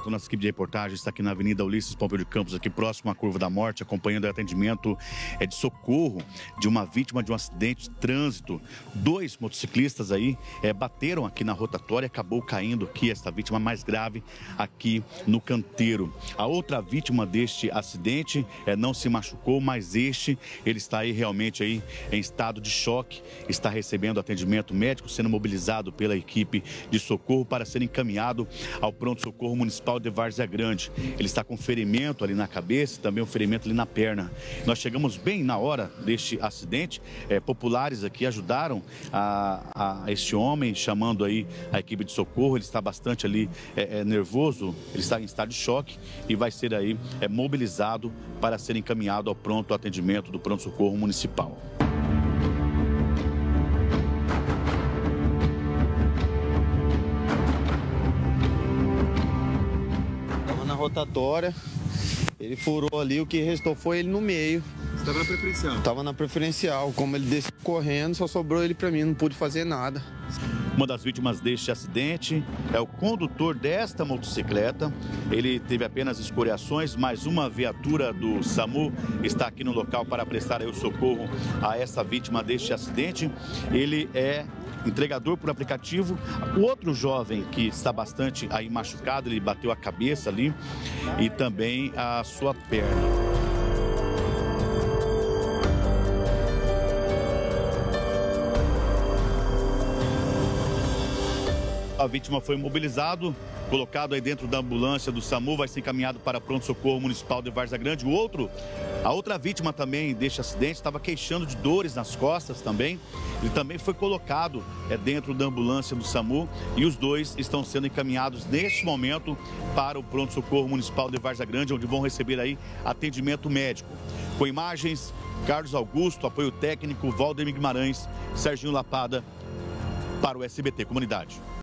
a nossa equipe de reportagem está aqui na Avenida Ulisses Pompeu de Campos, aqui próximo à Curva da Morte, acompanhando o atendimento de socorro de uma vítima de um acidente de trânsito. 2 motociclistas aí bateram aqui na rotatória, acabou caindo aqui esta vítima mais grave aqui no canteiro. A outra vítima deste acidente não se machucou, mas ele está aí realmente aí em estado de choque, está recebendo atendimento médico, sendo mobilizado pela equipe de socorro para ser encaminhado ao pronto-socorro municipal de Várzea Grande. Ele está com ferimento ali na cabeça e também um ferimento ali na perna. Nós chegamos bem na hora deste acidente, populares aqui ajudaram a este homem, chamando aí a equipe de socorro. Ele está bastante ali nervoso, ele está em estado de choque e vai ser aí mobilizado para ser encaminhado ao pronto atendimento do pronto-socorro municipal. Rotatória, ele furou ali, o que restou foi ele no meio. Você estava na preferencial? Estava na preferencial, como ele desceu correndo, só sobrou ele para mim, não pude fazer nada. Uma das vítimas deste acidente é o condutor desta motocicleta. Ele teve apenas escoriações, mas uma viatura do SAMU está aqui no local para prestar aí o socorro a essa vítima deste acidente. Ele é entregador por aplicativo. O outro jovem que está bastante aí machucado, ele bateu a cabeça ali e também a sua perna. A vítima foi imobilizado, colocado aí dentro da ambulância do SAMU, vai ser encaminhado para pronto-socorro municipal de Várzea Grande. A outra vítima também deste acidente estava queixando de dores nas costas também. Ele também foi colocado dentro da ambulância do SAMU e os dois estão sendo encaminhados neste momento para o pronto-socorro municipal de Várzea Grande, onde vão receber aí atendimento médico. Com imagens, Carlos Augusto, apoio técnico, Valdemir Guimarães, Serginho Lapada, para o SBT Comunidade.